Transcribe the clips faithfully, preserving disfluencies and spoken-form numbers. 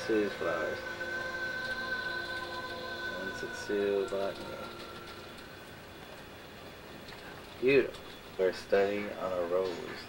Sue's flowers. One Sue botany. Beautiful. We're studying on a rose.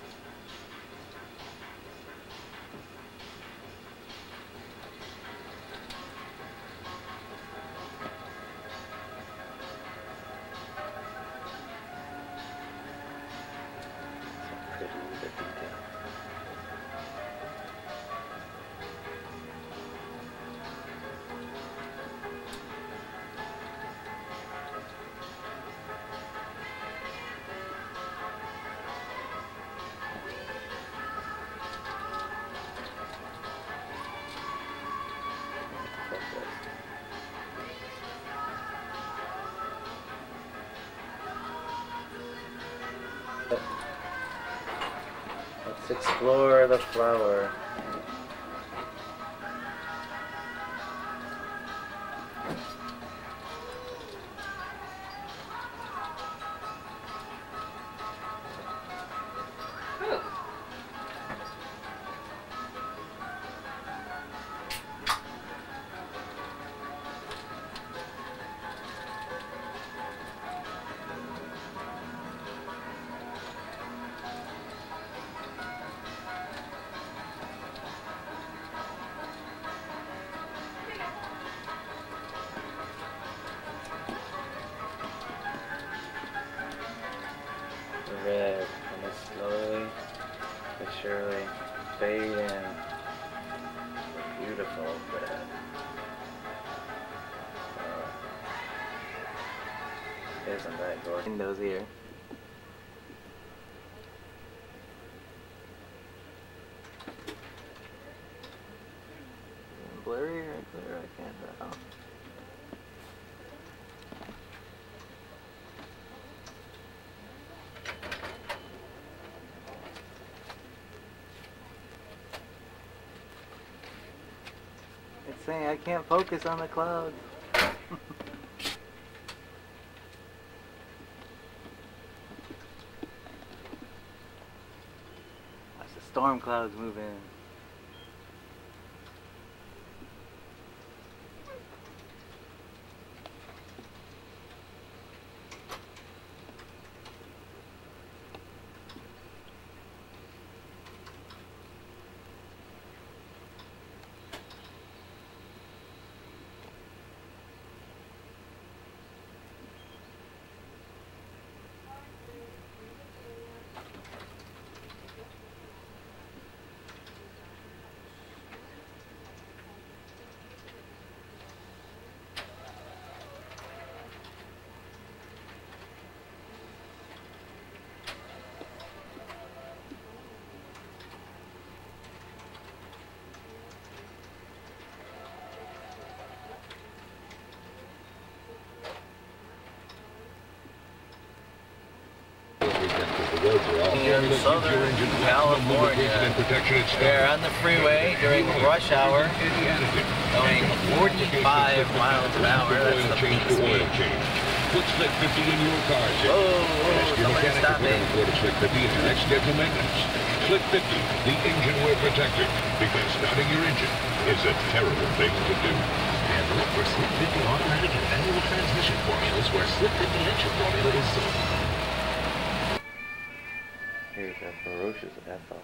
Let's explore the flower. Red, and it's slowly but surely fade in. Beautiful red. Oh. Isn't that gorgeous? Windows here. Blurry or clear? I can't tell. It's saying I can't focus on the clouds. Watch the storm clouds move in. In Southern California, they're on the freeway during rush hour, going forty-five miles an hour. That's the peak speed. Put Slick fifty in your car. Whoa, whoa, somebody stop me. Slick fifty in your next scheduled maintenance. Slick fifty, the engine wear protector, because starting your engine is a terrible thing to do. And look for Slick fifty automatic and manual transmission formulas where Slick fifty engine formula is sold. Here's a ferocious Ethel.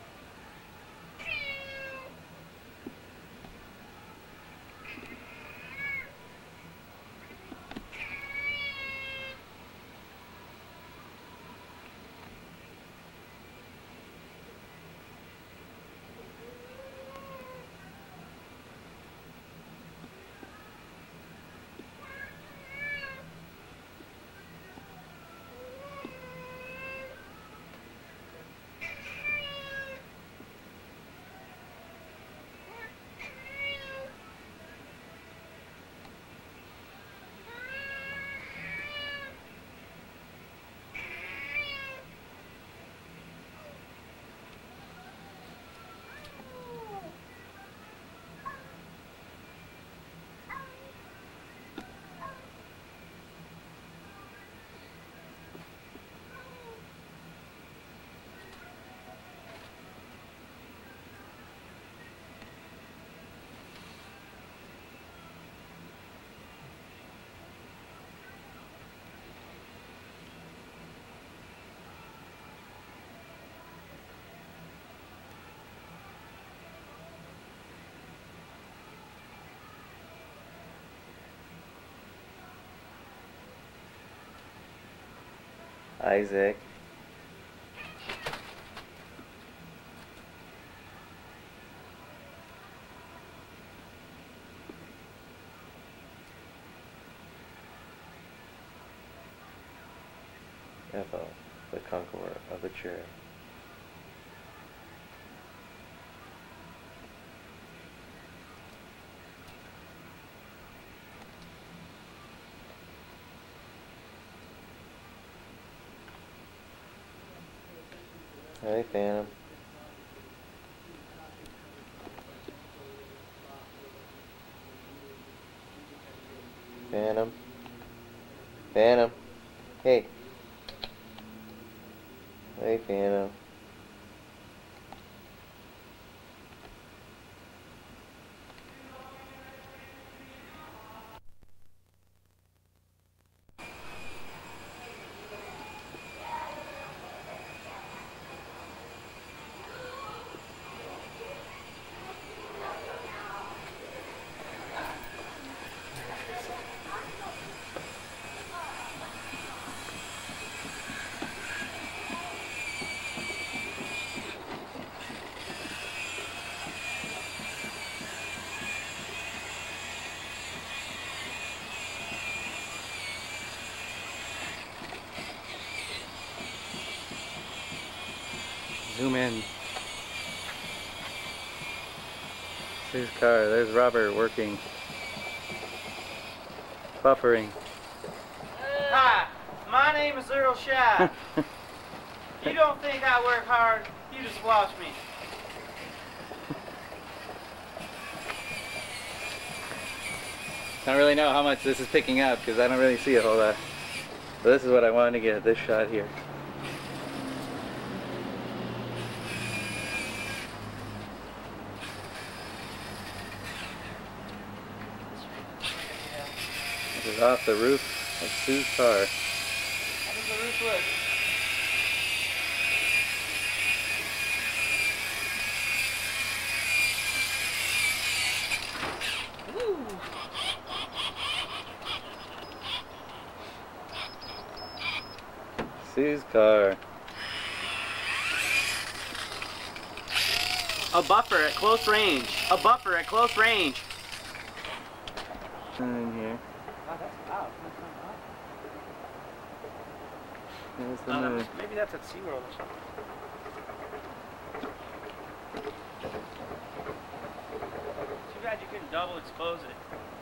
Isaac. Ethel, the conqueror of the chair. Hey, Phantom. Phantom. Phantom. Hey. Hey, Phantom. Zoom in. See his car. There's Robert working. Buffering. Hi, my name is Earl Shy. You don't think I work hard, you just watch me. I don't really know how much this is picking up because I don't really see a whole lot. But this is what I wanted to get, this shot here. This is off the roof of Sue's car. How does the roof look? Sue's car. A buffer at close range. A buffer at close range. In here. Oh, that's loud. There's the Uh, moon. maybe that's at SeaWorld or something. Too bad you couldn't double expose it.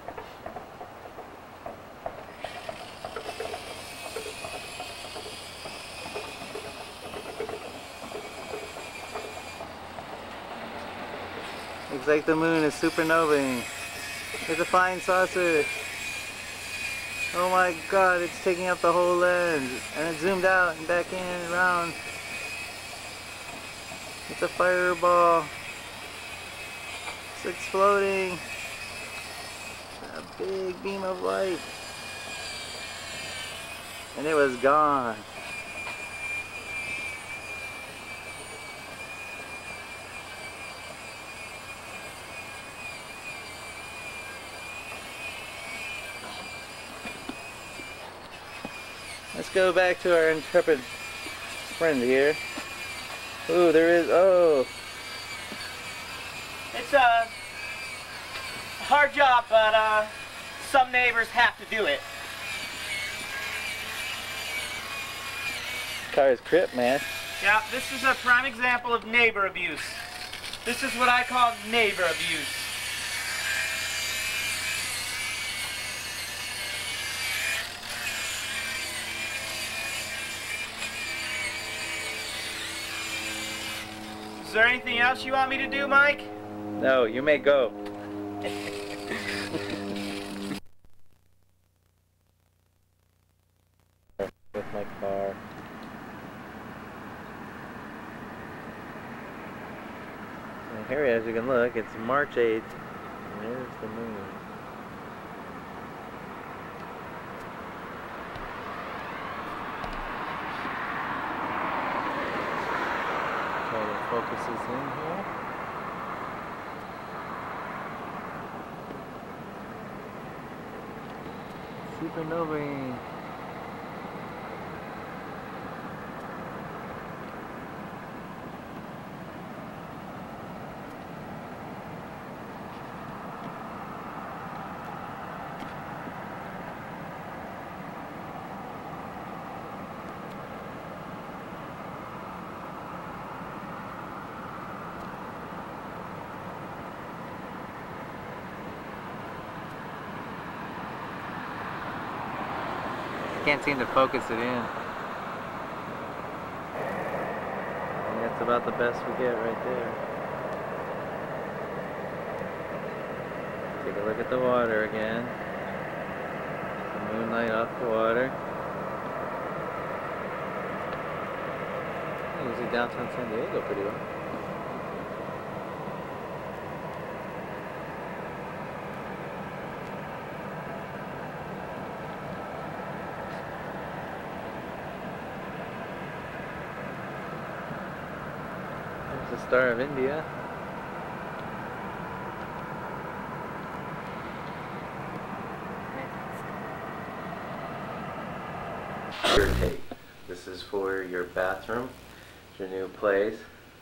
Looks like the moon is supernovaing. There's a flying saucer. Oh my god, it's taking up the whole lens. And it zoomed out and back in and around. It's a fireball. It's exploding. A big beam of light. And it was gone. Let's go back to our intrepid friend here. Ooh, there is, oh. It's a hard job, but uh, some neighbors have to do it. Car is crip, man. Yeah, this is a prime example of neighbor abuse. This is what I call neighbor abuse. Is there anything else you want me to do, Mike? No, you may go. With my car. And here, as you can look, it's March eighth. And there's the moon. Focuses in here. Supernova. can't seem to focus it in. And that's about the best we get right there. Take a look at the water again. The moonlight off the water. You can see downtown San Diego pretty well. There's the Star of India. Tape. This is for your bathroom, your new place.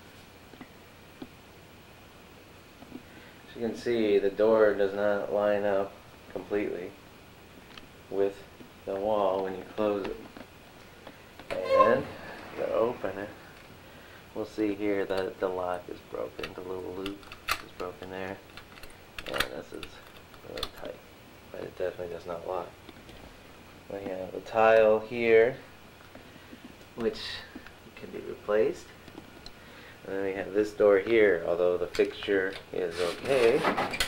As you can see, the door does not line up completely with the wall when you close it. And to open it, we'll see here that the lock is broken. The little loop is broken there, and this is really tight, but it definitely does not lock. We have a tile here, which can be replaced. And then we have this door here, although the fixture is okay,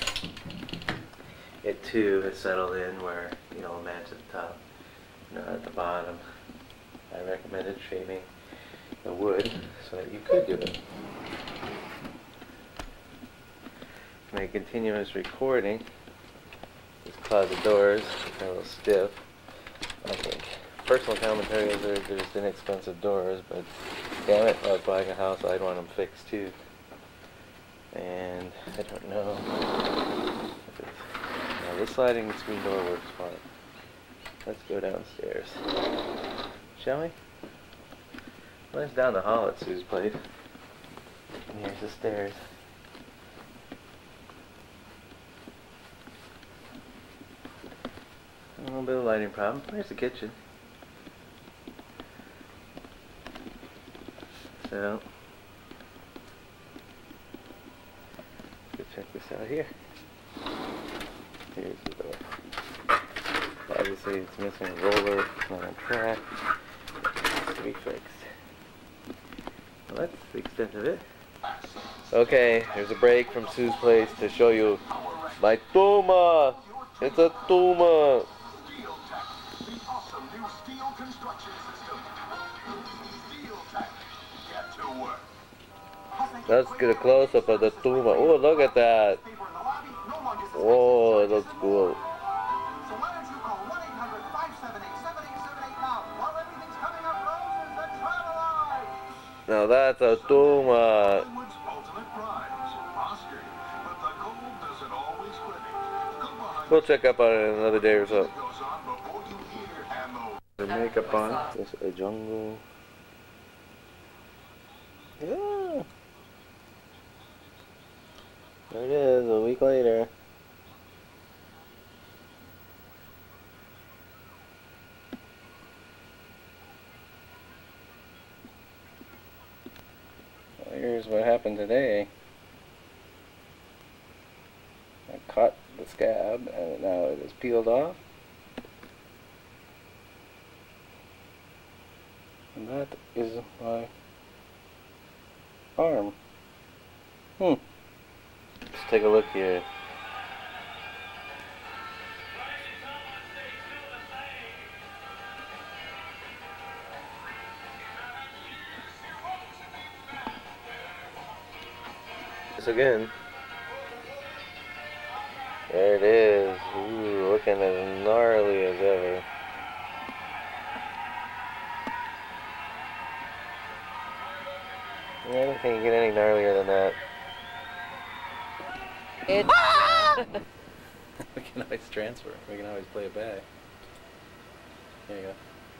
it too has settled in where you don't match at the top, not at the bottom. I recommended shaving the wood so that you could do it. My continuous recording, these closet doors are a little stiff. I think personal commentary is they're, they're just inexpensive doors, but damn it, if I was buying a house, I'd want them fixed too. And I don't know if it's... Now this sliding screen door works fine. Let's go downstairs. Shall we? Well, it's down the hall at Sue's place. And here's the stairs. A little bit of lighting problem. There's the kitchen. So, let's check this out here. Here's the door. Obviously, it's missing a roller, it's not on track. It needs to be fixed. Well, that's the extent of it. Okay, here's a break from Sue's place to show you my tumor. It's a tumor. Let's get a close-up of the tumor. Oh, look at that. Oh, it looks cool. Now that's a tumor. We'll check up on it in another day or so. The makeup on. It's a jungle. Yeah. There it is, a week later. Well, here's what happened today. I cut the scab and now it is peeled off. And that is my arm. Hmm. Let's take a look here. This again. There it is. Ooh, looking as gnarly as ever. I don't think you get any gnarlier than that. We can always transfer. We can always play it back. There you go.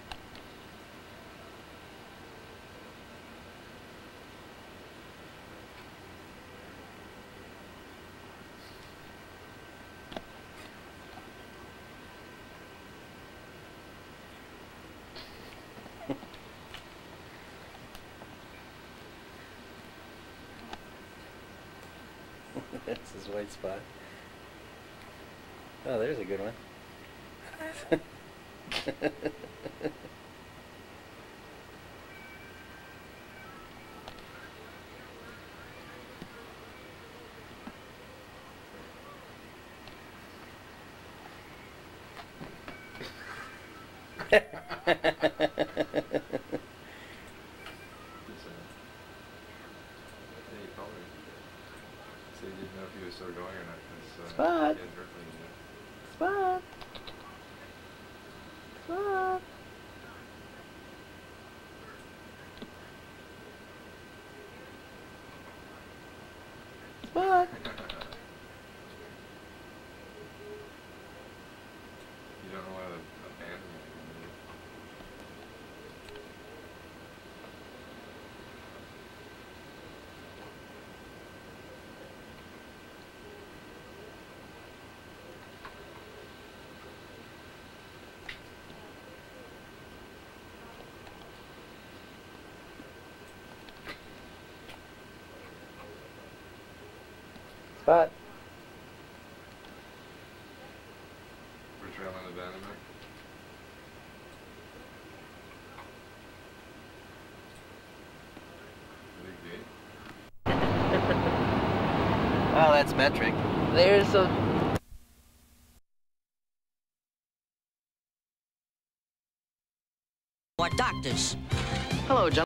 That's his white spot. Oh, there's a good one. So you didn't know if he was still going or not, because uh, Spot. he hadn't heard from you yet. Spot. Spot. Spot. You don't know why the abandonment committee. Spot. We're trailing abandonment. Big gate. Oh, that's metric. There's a... Or doctors. Hello, John.